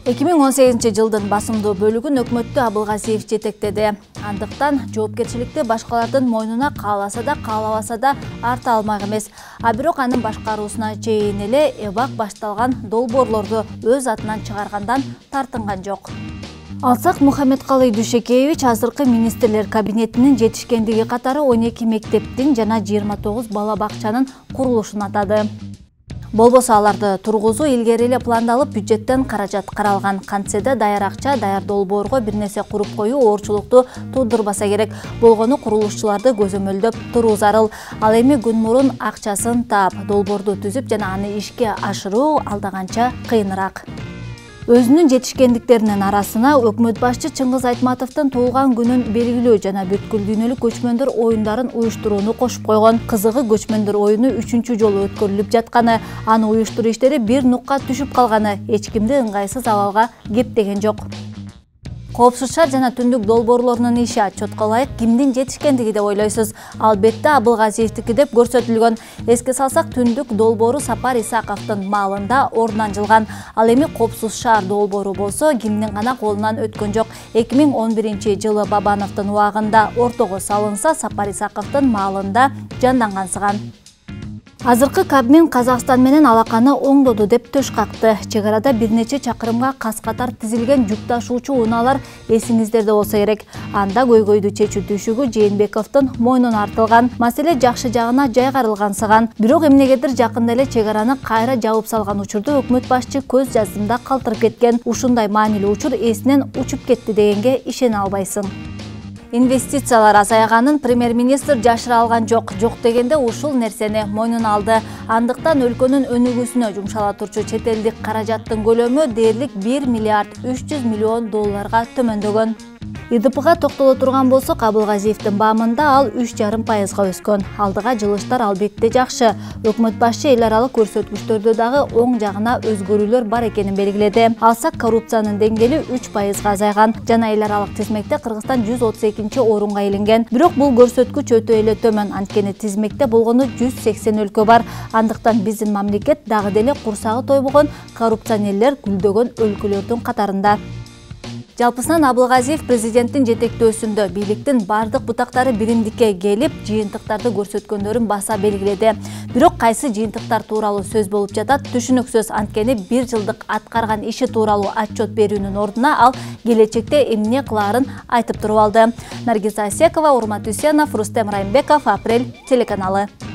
2018 жылдын басымдуу бөлүгүн өкмөттү Абылгазиев жетектеди. Андыктан жоопкерчиликти башкалардын мойнуна кааласа да, каалабаса да арта алмак эмес. А бирок анын башкаруусуна чейин эле эбак башталган долбоорлорду өз атынан чыгаргандан тартынган жок. Алсак Мухаммедкалый Дүйшөкеевич азыркы министрлер кабинетинин жетишкендиги катары 12 мектептин жана 29 бала бакчанын курулушун атады. Болбосо аларды тургузуу илгери эле пландалып, бюджеттен каражат каралган. Кантсе да даяр акча, даяр долбоорго бир нерсе куруп коюу оорчулукту туудурбаса керек. Болгону курулушчуларды көзөмөлдөп туруу зарыл. Ал эми күн мурун акчасын таап, долбоорду түзүп жана аны ишке ашыруу алдаганча кыйыныраак. Өзүнүн жетишкендиктеринин арасына өкмөт башчы Чыңгыз Айтматовдун туулган күнүн белгилөө жана бүткүл дүйнөлүк көчмөндөр оюндарын уюштурууну кошуп койгон. Кызыгы көчмөндөр оюну 3-чү жолу өткөрүлүп жатканы, аны уюштуруу иштери бир нукка түшүп калганы эч кимди ыңгайсыз абалга кептеген жок. Коопсуз шаар жана түндүк долбоорлорунун иши отчетко ылайык кимдин жетишкендиги деп ойлойсуз? Албетте Абылгазиевдики деп көрсөтүлгөн. Эске салсак, түндүк долбоору Сапар Исаковдун маалында ордунан жылган. Ал эми коопсуз шаар долбоору болсо кимдин гана колунан өткөн жок. 2011 жылы Бабановдун убагында ортого салынса, Сапар Исаковдун маалында жандангансыган. Азыркы Кабмин Казакстан менен алаканы оңдоду деп төш какты. Чек арада бир нече чакырымга кас-катар тизилген жүк ташуучу унаалар эсиңиздерде болсо керек. Анда көйгөйдү чечүү түшүгү Жээнбековдун мойнуна артылган. Маселе жакшы жагына жайгарылгансыган. Бирок эмнегедир жакында эле чек араны кайра жабып салган учурду өкмөт башчы көз жаздымда калтырып кеткен. Ушундай маанилүү учур эсинен учуп кетти дегенге ишене албайсың. Инвестициялар азайганын премьер-министр жашыра алган жок. Жок дегенде ушул нерсени мойнуна алды. Андыктан өлкөнүн өнүгүүсүнө жумшала турчу чет элдик каражаттын көлөмү дээрлик 1 миллиард 300 миллион долларга төмөндөгөн. ИДПга токтоло турган болсок, Абылгазиевдин баамында ал 3,5%га өскөн. Алдыга жылыштар албетте жакшы. Өкмөт башчы эл аралык көрсөткүчтөрдө дагы оң жагына өзгөрүүлөр бар экенин белгиледи. Алсак, коррупциянын деңгээли 3%га азайган жана эл аралык тизмекте Кыргызстан 132-орунга илинген. Бирок бул көрсөткүч өтө эле төмөн, анткени тизмекте болгону 180 өлкө бар. Андыктан биздин мамлекет дагы деле курсагы тойбогон коррупционерлер гүлдөгөн өлкөлөрдүн катарында. Жалпысынан Абылгазиев президенттин жетектөөсүндө бийликтин бардык бутактары биримдикке келип, жыйынтыктарды көрсөткөндөрүн баса белгиледи. Бирок кайсы жыйынтыктар тууралуу сөз болуп жатат түшүнүксүз, анткени 1 жылдык аткарган иши тууралуу отчет берүүнүн ордуна ал келечекте эмне кылаарын айтып туруп алды. Наргиз Асекова, Урмат Үсенов, Рустем Райымбеков, Апрель телеканалы.